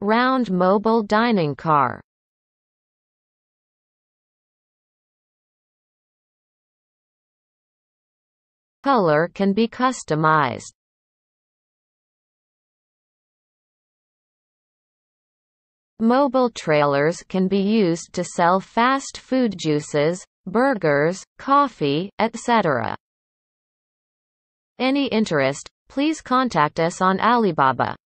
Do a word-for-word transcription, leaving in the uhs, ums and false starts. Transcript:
round mobile dining car. Color can be customized. Mobile trailers can be used to sell fast food juices, burgers, coffee, et cetera. Any interest, please contact us on Alibaba.